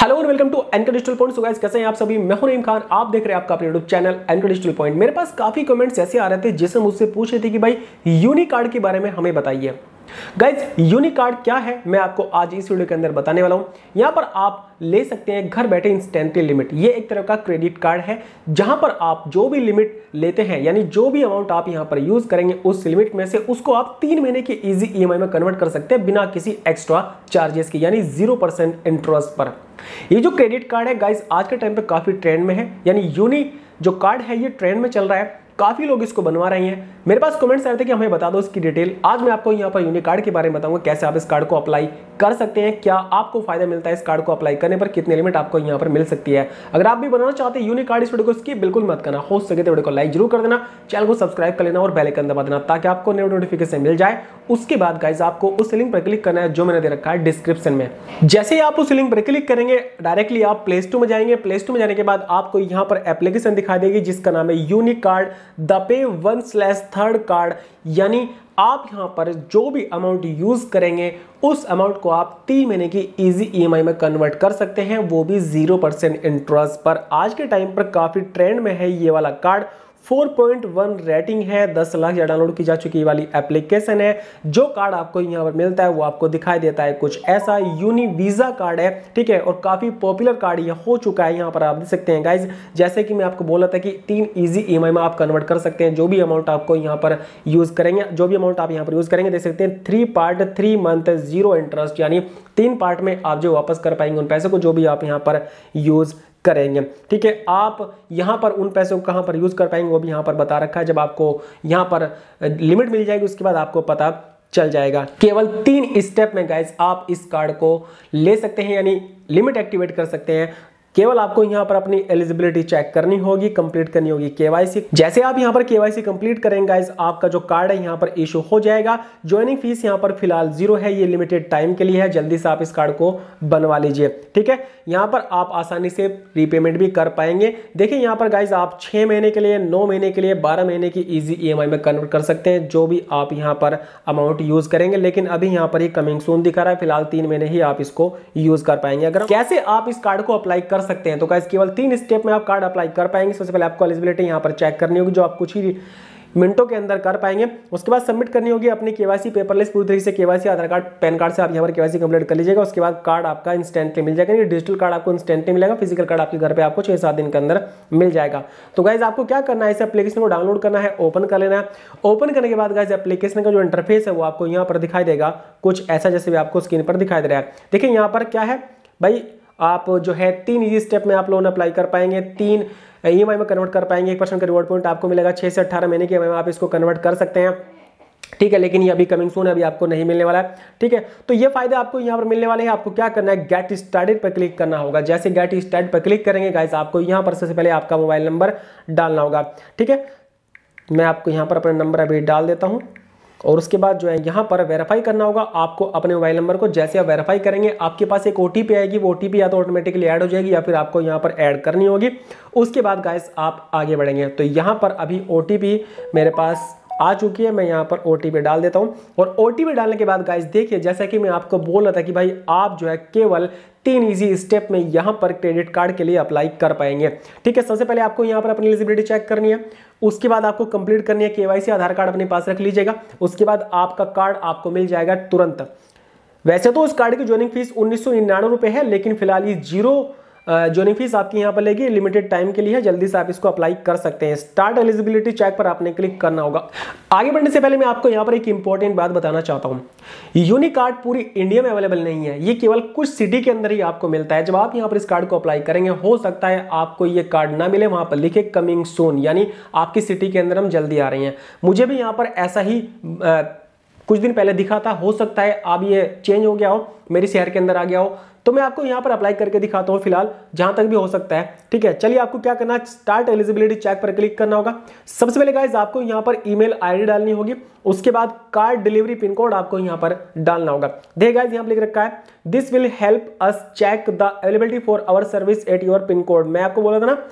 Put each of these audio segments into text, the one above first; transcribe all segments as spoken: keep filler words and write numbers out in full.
Hello और welcome to NK digital point. So guys, कैसे हैं आप सभी? मैं हूं रहीम खान, आप देख रहे हैं आपका अपना YouTube channel NK digital point. मेरे पास काफी कमेंट्स ऐसे आ रहे थे जिसमें मुझसे पूछ रहे थे कि भाई यूनिकार्ड के बारे में हमें बताइए। गाइस, यूनिकार्ड क्या है मैं आपको आज इस वीडियो के अंदर बताने वाला हूं। यहां पर आप ले सकते हैं घर बैठे इंस्टेंटली लिमिट। ये एक तरह का क्रेडिट कार्ड है जहां पर आप जो भी लिमिट लेते हैं, यानी जो भी अमाउंट आप यहां पर यूज करेंगे उस लिमिट में से उसको आप तीन महीने के इजी ईएमआई में कन्वर्ट कर सकते हैं बिना किसी एक्स्ट्रा चार्जेस के, यानी जीरो परसेंट इंटरेस्ट पर। ये जो क्रेडिट कार्ड है गाइस, आज के टाइम पे काफी ट्रेंड में है, यानी यूनि जो कार्ड है ये ट्रेंड में चल रहा है, काफी लोग इसको बनवा रहे हैं। मेरे पास कमेंट्स आए थे कि हमें बता दो इसकी डिटेल। आज मैं आपको यहाँ पर यूनिकार्ड के बारे में बताऊंगा, कैसे आप इस कार्ड को अप्लाई कर सकते हैं, क्या आपको फायदा मिलता है इस कार्ड को अप्लाई करने पर, कितनी लिमिट आपको यहाँ पर मिल सकती है। अगर आप भी बनाना चाहते हैं यूनिकार्ड, इस वीडियो को स्किप बिल्कुल मत करना, हो सके तो वीडियो को लाइक जरूर कर देना, चैनल को सब्सक्राइब कर लेना और बेल आइकन दबा देना ताकि आपको न्यू नोटिफिकेशन मिल जाए। उसके बाद गाइस आपको उस लिंक पर क्लिक करना है जो मैंने दे रखा है डिस्क्रिप्शन में। जैसे ही आप उस लिंक पर क्लिक करेंगे डायरेक्टली आप प्ले स्टोर में जाएंगे। प्ले स्टोर में जाने के बाद आपको यहाँ पर एप्लीकेशन दिखाई देगी जिसका नाम है Unicard the pay one slash third card. यानी आप यहां पर जो भी अमाउंट यूज करेंगे उस अमाउंट को आप तीन महीने की इजी ईएमआई में कन्वर्ट कर सकते हैं, वो भी जीरो परसेंट इंटरेस्ट पर। आज के टाइम पर काफी ट्रेंड में है ये वाला card. Four point one rating है, दस लाख या डाउनलोड की जा चुकी वाली एप्लीकेशन है। जो कार्ड आपको यहाँ पर मिलता है वो आपको दिखाई देता है कुछ ऐसा। यूनि वीजा कार्ड है, ठीक है, और काफी पॉपुलर कार्ड ये हो चुका है। यहाँ पर आप देख सकते हैं गाइज, जैसे कि मैं आपको बोला था कि तीन इजी ईएमआई में आप कन्वर्ट कर सकते हैं जो भी अमाउंट आपको यहाँ पर यूज करेंगे, जो भी अमाउंट आप यहाँ पर यूज करेंगे। देख सकते हैं three part three month zero interest, यानी तीन पार्ट में आप जो वापस कर पाएंगे उन पैसों को जो भी आप यहाँ पर यूज करेंगे। ठीक है, आप यहां पर उन पैसों को कहां पर यूज कर पाएंगे वो भी यहां पर बता रखा है। जब आपको यहां पर लिमिट मिल जाएगी उसके बाद आपको पता चल जाएगा। केवल तीन स्टेप में गाइस आप इस कार्ड को ले सकते हैं, यानी लिमिट एक्टिवेट कर सकते हैं। केवल आपको यहां पर अपनी एलिजिबिलिटी चेक करनी होगी, कंप्लीट करनी होगी केवाईसी। जैसे आप यहां पर केवाईसी कंप्लीट करेंगे गाइस, आपका जो कार्ड है यहां पर इशू हो जाएगा। ज्वाइनिंग फीस यहां पर फिलहाल जीरो है, ये लिमिटेड टाइम के लिए है, जल्दी से आप इस कार्ड को बनवा लीजिए। ठीक है, यहां पर आप आसानी से रीपेमेंट भी कर पाएंगे। देखिए यहां पर गाइस आप छह महीने के लिए, नौ महीने के लिए, बारह महीने की इजी ईएमआई में कन्वर्ट कर सकते हैं जो भी आप यहां पर अमाउंट यूज करेंगे। लेकिन अभी यहां पर ये कमिंग सून दिखा रहा है, फिलहाल तीन महीने ही आप इसको यूज कर पाएंगे। अगर कैसे आप इस कार्ड को अप्लाई कर सकते हैं तो गाइस केवल तीन स्टेप में आप कार्ड अप्लाई कर पाएंगे। सबसे पहले आपको एलिजिबिलिटी यहां पर चेक करनी होगी जो आप कुछ ही मिनटों के अंदर कर पाएंगे। उसके बाद सबमिट करनी होगी अपनी केवाईसी पेपरलेस, पूरी तरीके से KYC Aadhaar card PAN card से आप यहां पर केवाईसी कंप्लीट कर लीजिएगा। उसके बाद कार्ड आपका इंस्टेंटली मिल जाएगा। ये डिजिटल कार्ड आपको इंस्टेंटली मिलेगा, फिजिकल कार्ड आपके घर पे आपको छह सात दिन के अंदर मिल जाएगा। तो गाइज आपको क्या करना है, इस एप्लीकेशन को डाउनलोड करना है, ओपन कर लेना है। ओपन करने के बाद गाइज एप्लीकेशन का जो इंटरफेस है वो आपको यहाँ पर दिखाई देगा कुछ ऐसा, जैसे भी आपको स्क्रीन पर दिखाई दे रहा है। देखिए यहाँ पर क्या है भाई, आप जो है तीन इजी स्टेप में आप लोन अप्लाई कर पाएंगे, तीन ईएमआई में कन्वर्ट कर पाएंगे, एक परसेंट का रिवॉर्ड पॉइंट आपको मिलेगा, छह से अठारह महीने की ईएमआई में आप इसको कन्वर्ट कर सकते हैं। ठीक है, लेकिन ये अभी कमिंग सून है, अभी आपको नहीं मिलने वाला है। ठीक है, तो ये फायदे आपको यहाँ पर मिलने वाले हैं। आपको क्या करना है, गेट स्टार्टेड पर क्लिक करना होगा। जैसे गेट स्टार्ट पर क्लिक करेंगे गाइस, आपको यहाँ पर सबसे पहले आपका मोबाइल नंबर डालना होगा। ठीक है, मैं आपको यहाँ पर अपना नंबर अभी डाल देता हूँ और उसके बाद जो है यहाँ पर वेरीफाई करना होगा आपको अपने मोबाइल नंबर को। जैसे आप वेरीफाई करेंगे आपके पास एक ओटीपी आएगी, वो ओटीपी या तो ऑटोमेटिकली ऐड हो जाएगी या फिर आपको यहाँ पर ऐड करनी होगी। उसके बाद गाइस आप आगे बढ़ेंगे। तो यहाँ पर अभी ओटीपी मेरे पास आ चुकी है, मैं यहाँ पर ओटीपी डाल देता हूँ। और ओटीपी डालने के बाद गाइस देखिए, जैसा कि मैं आपको बोल रहा था कि भाई आप जो है केवल तीन इजी स्टेप में यहाँ पर क्रेडिट कार्ड के लिए अप्लाई कर पाएंगे। ठीक है, सबसे पहले आपको यहाँ पर अपनी एलिजिबिलिटी चेक करनी है। उसके बाद आपको कंप्लीट करनी है केवाईसी, आधार कार्ड अपने पास रख लीजिएगा। उसके बाद आपका कार्ड आपको मिल जाएगा तुरंत। वैसे तो उस कार्ड की ज्वाइनिंग फीस उन्नीस सौ निन्यानवे रुपए है, लेकिन फिलहाल ये जीरो ज्वाइनिंग फीस आपकी यहाँ पर लेगी, लिमिटेड टाइम के लिए है, जल्दी से आप इसको अप्लाई कर सकते हैं। स्टार्ट एलिजिबिलिटी चेक पर आपने क्लिक करना होगा। आगे बढ़ने से पहले मैं आपको यहाँ पर एक इंपॉर्टेंट बात बताना चाहता हूँ। यूनिकार्ड पूरी इंडिया में अवेलेबल नहीं है, ये केवल कुछ सिटी के अंदर ही आपको मिलता है। जब आप यहाँ पर इस कार्ड को अप्लाई करेंगे हो सकता है आपको ये कार्ड ना मिले, वहां पर लिखे कमिंग सून, यानी आपकी सिटी के अंदर हम जल्दी आ रही हैं। मुझे भी यहाँ पर ऐसा ही आ, कुछ दिन पहले दिखा था, हो सकता है अब ये चेंज हो गया हो, मेरी शहर के अंदर आ गया हो, तो मैं आपको यहाँ पर अप्लाई करके दिखाता हूँ फिलहाल, जहां तक भी हो सकता है। ठीक है, चलिए आपको क्या करना है, स्टार्ट एलिजिबिलिटी चेक पर क्लिक करना होगा। सबसे पहले गाइस आपको यहाँ पर ईमेल आईडी डालनी होगी। उसके बाद कार्ड डिलीवरी पिन कोड आपको यहाँ पर डालना होगा। देखिए गाइस यहाँ पर लिख रखा है, this will help us check the availability for our service at your pin code. मैं आपको बोला था ना,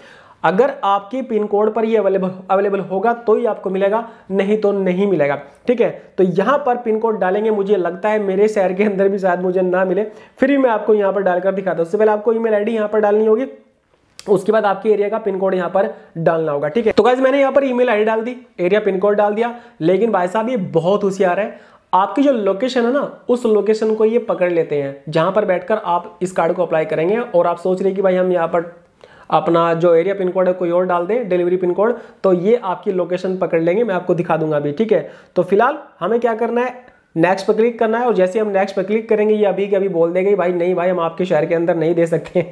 अगर आपके पिन कोड पर ये अवेलेबल अवेलेबल होगा तो ही आपको मिलेगा, नहीं तो नहीं मिलेगा। ठीक है, तो यहाँ पर पिन कोड डालेंगे, मुझे लगता है मेरे शहर के अंदर भी शायद मुझे ना मिले, फिर भी मैं आपको यहाँ पर डालकर दिखाता हूँ। उससे पहले आपको ईमेल आईडी यहाँ पर डालनी होगी, उसके बाद आपके एरिया का पिन कोड यहाँ पर डालना होगा। ठीक है, तो गाइस मैंने यहाँ पर ईमेल आईडी डाल दी, एरिया पिन कोड डाल दिया, लेकिन भाई साहब ये बहुत होशियार है, आपकी जो लोकेशन है ना उस लोकेशन को ये पकड़ लेते हैं जहां पर बैठकर आप इस कार्ड को अप्लाई करेंगे। और आप सोच रहे हैं कि भाई हम यहाँ पर अपना जो एरिया पिन कोड है कोई और डाल दें, डिलीवरी पिन कोड, तो ये आपकी लोकेशन पकड़ लेंगे, मैं आपको दिखा दूंगा अभी। ठीक है, तो फिलहाल हमें क्या करना है, नेक्स्ट पर क्लिक करना है, और जैसे हम नेक्स्ट पर क्लिक करेंगे ये अभी के अभी बोल देंगे भाई नहीं भाई हम आपके शहर के अंदर नहीं दे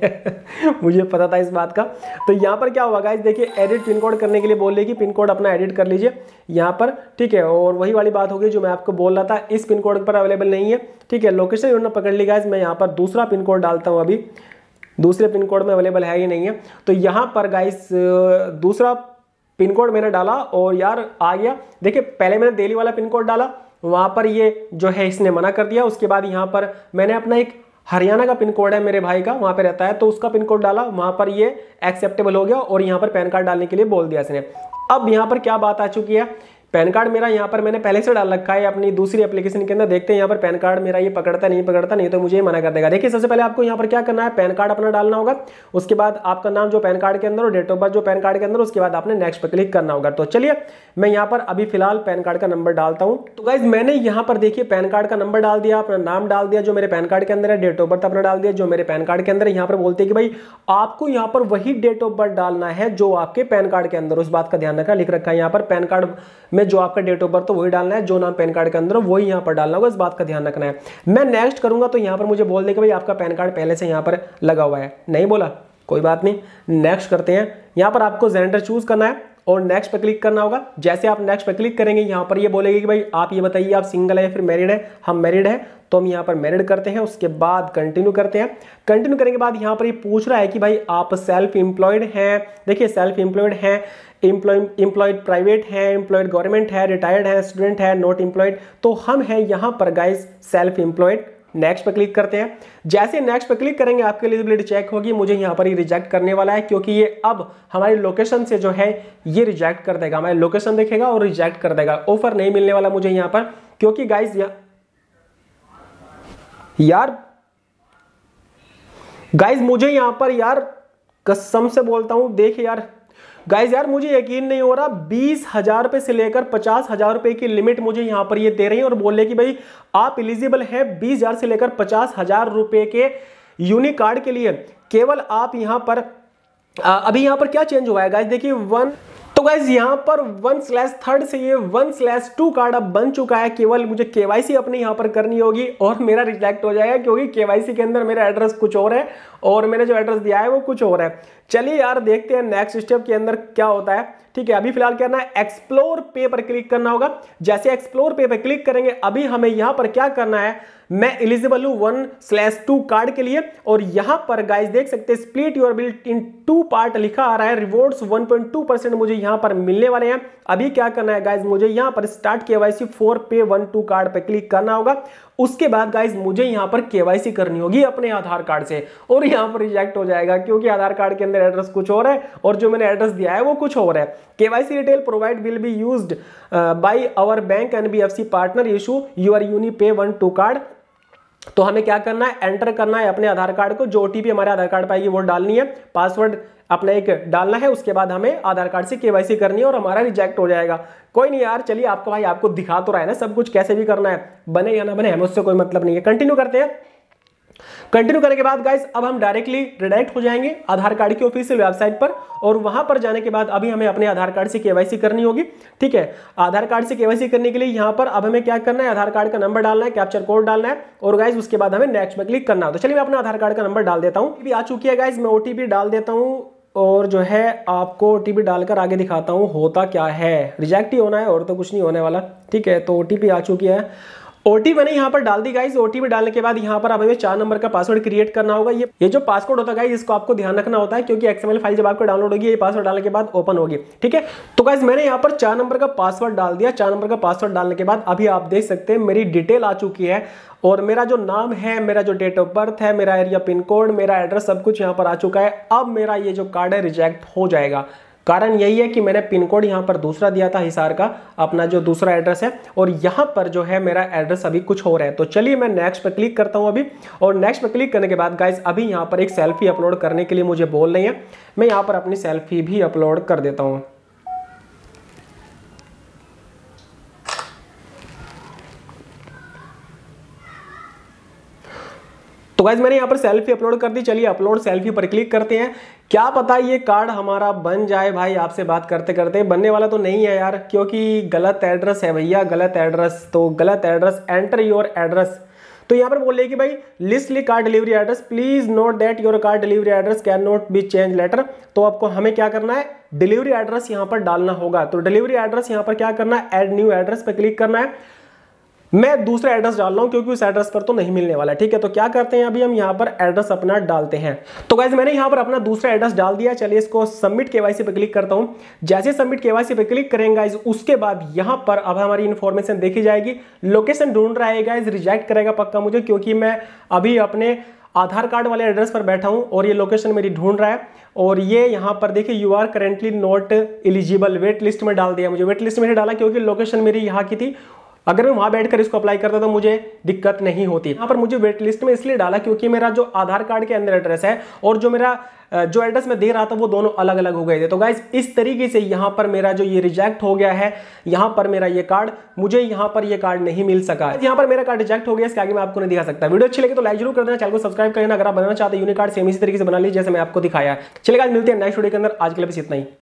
सकते मुझे पता था इस बात का। तो यहाँ पर क्या होगा गाइस, देखिए एडिट पिन कोड करने के लिए बोल देगी, पिन कोड अपना एडिट कर लीजिए यहाँ पर। ठीक है, और वही वाली बात होगी जो मैं आपको बोल रहा था, इस पिन कोड पर अवेलेबल नहीं है। ठीक है, लोकेशन उन्होंने पकड़ ली गाइस, मैं यहाँ पर दूसरा पिन कोड डालता हूँ, अभी दूसरे पिन कोड में अवेलेबल है या नहीं है। तो यहाँ पर गाइस दूसरा पिन कोड मैंने डाला और यार आ गया। देखिए पहले मैंने दिल्ली वाला पिन कोड डाला, वहां पर ये जो है इसने मना कर दिया। उसके बाद यहाँ पर मैंने अपना एक हरियाणा का पिन कोड है मेरे भाई का, वहां पे रहता है, तो उसका पिन कोड डाला, वहां पर ये एक्सेप्टेबल हो गया और यहाँ पर पैन कार्ड डालने के लिए बोल दिया इसने। अब यहाँ पर क्या बात आ चुकी है, पैन कार्ड मेरा यहाँ पर मैंने पहले से डाल रखा है अपनी दूसरी एप्लीकेशन के अंदर, देखते हैं यहाँ पर पैन कार्ड मेरा ये पकड़ता नहीं पकड़ता, नहीं तो मुझे ये मना कर देगा। देखिए सबसे पहले आपको यहाँ पर क्या करना है, पैन कार्ड अपना डालना होगा, उसके बाद आपका नाम जो पैन कार्ड के अंदर और डेट ऑफ बर्थ जो पैन कार्ड के अंदर, उसके बाद आपने नेक्स्ट पर क्लिक करना होगा। तो चलिए मैं यहाँ पर अभी फिलहाल पैन कार्ड का नंबर डालता हूँ। तो गाइज मैंने यहाँ पर देखिए पैन कार्ड का नंबर डाल दिया, अपना नाम डाल दिया जो मेरे पैन कार्ड के अंदर है, डेट ऑफ बर्थ अपना डाल दिया जो मेरे पैन कार्ड के अंदर है। यहाँ पर बोलते हैं कि भाई आपको यहाँ पर वही डेट ऑफ बर्थ डालना है जो आपके पैन कार्ड के अंदर, उस बात का ध्यान रखा, लिख रखा है यहाँ पर पैन कार्ड में जो आपका डेट ऑफ बर्थ तो वही डालना है, जो नाम पैन कार्ड के अंदर वही यहाँ पर डालना होगा, इस बात का ध्यान रखना है। मैं नेक्स्ट करूंगा तो यहाँ पर मुझे बोल देगा भाई आपका पैन कार्ड पहले से यहाँ पर लगा हुआ है, नहीं बोला कोई बात नहीं, नेक्स्ट करते हैं। यहाँ पर आपको जेंडर चूज करना है और नेक्स्ट पे क्लिक करना होगा। जैसे आप नेक्स्ट पे क्लिक करेंगे यहाँ पर ये बोलेगी कि भाई आप ये बताइए आप सिंगल है या फिर मैरिड है, हम मैरिड है तो हम यहाँ पर मैरिड करते हैं। उसके बाद कंटिन्यू करते हैं, कंटिन्यू करने के बाद यहाँ पर ये पूछ रहा है कि भाई आप सेल्फ एम्प्लॉयड हैं, देखिए सेल्फ एम्प्लॉयड हैं, एम्प्लॉयड प्राइवेट है, एम्प्लॉयड गवर्नमेंट है, रिटायर्ड है, स्टूडेंट है, नॉट एम्प्लॉयड, तो हम हैं यहाँ पर गाइस सेल्फ एम्प्लॉयड। नेक्स्ट पे क्लिक करते हैं, जैसे नेक्स्ट पे क्लिक करेंगे आपकी एलिजिबिलिटी चेक होगी, मुझे यहाँ पर ये रिजेक्ट करने वाला है क्योंकि ये अब हमारी लोकेशन से जो है ये रिजेक्ट कर देगा, हमारी लोकेशन देखेगा और रिजेक्ट कर देगा। ऑफर नहीं मिलने वाला मुझे यहाँ पर, क्योंकि गाइस यार गाइस मुझे यहाँ पर यार कसम से बोलता हूं, देखिए यार गाइस यार मुझे यकीन नहीं हो रहा, बीस हजार रुपए से लेकर पचास हजार रुपए की लिमिट मुझे यहां पर ये दे रही है और बोले कि भाई आप एलिजिबल हैं बीस हजार से लेकर पचास हजार रुपए के यूनिक कार्ड के लिए। केवल आप यहां पर आ, अभी यहां पर क्या चेंज हुआ है गाइस, देखिए वन, तो गाइस यहाँ पर वन स्लैश थर्ड से ये वन स्लैश टू कार्ड अब बन चुका है। केवल मुझे केवाईसी अपने यहाँ पर करनी होगी और मेरा रिजेक्ट हो जाएगा क्योंकि केवाईसी के अंदर मेरा एड्रेस कुछ और है और मैंने जो एड्रेस दिया है वो कुछ और है। चलिए यार देखते हैं नेक्स्ट स्टेप के अंदर क्या होता है। ठीक है, अभी फिलहाल करना है एक्सप्लोर पे पर क्लिक करना होगा। जैसे एक्सप्लोर पे पर क्लिक करेंगे अभी हमें यहाँ पर क्या करना है, मैं एलिजिबल हूं वन स्लैश टू कार्ड के लिए और यहां पर गाइस देख सकते हैं split your bill in two part लिखा आ रहा है, rewards one point two percent मुझे यहां पर मिलने वाले हैं। अभी क्या करना है गाइस, मुझे यहां पर start KYC for pay one two card पे क्लिक करना होगा। उसके बाद गाइस मुझे यहां पर केवाईसी करनी होगी अपने आधार कार्ड से और यहां पर रिजेक्ट हो जाएगा क्योंकि आधार कार्ड के अंदर एड्रेस कुछ और है और जो मैंने एड्रेस दिया है वो कुछ और है। KYC detail provide will be used by our bank NBFC partner issue your UniPay one two card. तो हमें क्या करना है, एंटर करना है अपने आधार कार्ड को, जो ओटीपी हमारे आधार कार्ड पाएगी वो डालनी है, पासवर्ड अपना एक डालना है, उसके बाद हमें आधार कार्ड से केवाईसी करनी है और हमारा रिजेक्ट हो जाएगा। कोई नहीं यार, चलिए आपका भाई आपको दिखा तो रहा है ना सब कुछ कैसे भी करना है, बने या ना बने हमें उससे कोई मतलब नहीं है। कंटिन्यू करते हैं, कंटिन्यू करने के बाद गाइस अब हम डायरेक्टली रिडायरेक्ट हो जाएंगे आधार कार्ड की ऑफिशियल वेबसाइट पर और वहां पर जाने के बाद अभी हमें अपने आधार कार्ड से केवाईसी करनी होगी। ठीक है, आधार कार्ड से केवाईसी करने के लिए यहां पर अब हमें क्या करना है, आधार कार्ड का नंबर डालना है, कैप्चर कोड डालना है और गाइस उसके बाद हमें नेक्स्ट में क्लिक करना है। तो चलिए मैं अपना आधार कार्ड का नंबर डाल देता हूं, भी आ चुकी है गाइस, मैं ओटीपी डाल देता हूं और जो है आपको ओटीपी डालकर आगे दिखाता हूं होता क्या है। रिजेक्ट ही होना है और तो कुछ नहीं होने वाला। ठीक है, तो ओटीपी आ चुकी है ओटीपी मैंने यहाँ पर डाल दी गाइस। ओटीपी डालने के बाद यहाँ पर अब हमें चार नंबर का पासवर्ड क्रिएट करना होगा। ये ये जो पासवर्ड होता है गाइस, इसको आपको ध्यान रखना होता है, क्योंकि एक्सएमएल फाइल जब आपको डाउनलोड होगी ये पासवर्ड डालने के बाद ओपन होगी, ठीक है। तो गाइस मैंने यहाँ पर चार नंबर का पासवर्ड डाल दिया। चार नंबर का पासवर्ड डालने के बाद अभी आप देख सकते हैं मेरी डिटेल आ चुकी है, और मेरा जो नाम है, मेरा जो डेट ऑफ बर्थ है, मेरा एरिया पिन कोड, मेरा एड्रेस, सब कुछ यहाँ पर आ चुका है। अब मेरा ये जो कार्ड है रिजेक्ट हो जाएगा। कारण यही है कि मैंने पिन कोड यहाँ पर दूसरा दिया था हिसार का, अपना जो दूसरा एड्रेस है, और यहाँ पर जो है मेरा एड्रेस अभी कुछ हो रहा है। तो चलिए मैं नेक्स्ट पर क्लिक करता हूँ अभी, और नेक्स्ट पर क्लिक करने के बाद गाइस अभी यहाँ पर एक सेल्फी अपलोड करने के लिए मुझे बोल रही है। मैं यहाँ पर अपनी सेल्फी भी अपलोड कर देता हूँ। तो गाइस मैंने यहाँ पर सेल्फी अपलोड कर दी। चलिए अपलोड सेल्फी पर क्लिक करते हैं। क्या पता ये कार्ड हमारा बन जाए भाई, आपसे बात करते करते। बनने वाला तो नहीं है यार, क्योंकि गलत एड्रेस है भैया, गलत एड्रेस। तो गलत एड्रेस, एंटर योर एड्रेस। तो यहाँ पर बोल रही है कि भाई लिस्ट ली card delivery address, please note that your card delivery address can not be change later. तो आपको हमें क्या करना है, डिलीवरी एड्रेस यहाँ पर डालना होगा। तो डिलीवरी एड्रेस यहाँ पर क्या करना है, एड न्यू एड्रेस पर क्लिक करना है। मैं दूसरा एड्रेस डाल रहा हूं क्योंकि उस एड्रेस पर तो नहीं मिलने वाला, ठीक है। तो क्या करते हैं अभी हम यहाँ पर एड्रेस अपना डालते हैं। तो गाइस मैंने यहाँ पर अपना दूसरा एड्रेस डाल दिया। चलिए इसको सबमिट केवाईसी पे क्लिक करता हूं। जैसे सबमिट केवाईसी पे क्लिक करेंगे गाइस, उसके बाद यहाँ पर अब हमारी इंफॉर्मेशन देखी जाएगी। लोकेशन ढूंढ रहा है गाइस, रिजेक्ट करेगा पक्का मुझे, क्योंकि मैं अभी अपने आधार कार्ड वाले एड्रेस पर बैठा हूं और ये लोकेशन मेरी ढूंढ रहा है। और ये यहाँ पर देखिए you are currently not eligible, wait list में डाल दिया मुझे। वेट लिस्ट में डाला क्योंकि लोकेशन मेरी यहाँ की थी। अगर मैं वहां बैठकर इसको अप्लाई करता तो मुझे दिक्कत नहीं होती। यहाँ पर मुझे वेट लिस्ट में इसलिए डाला क्योंकि मेरा जो आधार कार्ड के अंदर एड्रेस है और जो मेरा जो एड्रेस मैं दे रहा था वो दोनों अलग अलग हो गए थे। तो गाइस इस तरीके से यहाँ पर मेरा जो ये रिजेक्ट हो गया है, यहाँ पर मेरा ये कार्ड, मुझे यहाँ पर ये कार्ड नहीं मिल सका। यहाँ पर मेरा कार्ड रिजेक्ट हो गया, इसके आगे मैं आपको नहीं दिखा सकता। वीडियो अच्छी लगे तो लाइक जरूर कर देना, चैनल को सब्सक्राइब करना। अगर आप बनाना चाहते हैं यूनिक कार्ड सेम इसी तरीके से बना लीजिए जैसे मैं आपको दिखाया। चलिए गाइस मिलते हैं नेक्स्ट वीडियो के अंदर। आज के लिए बस इतना ही।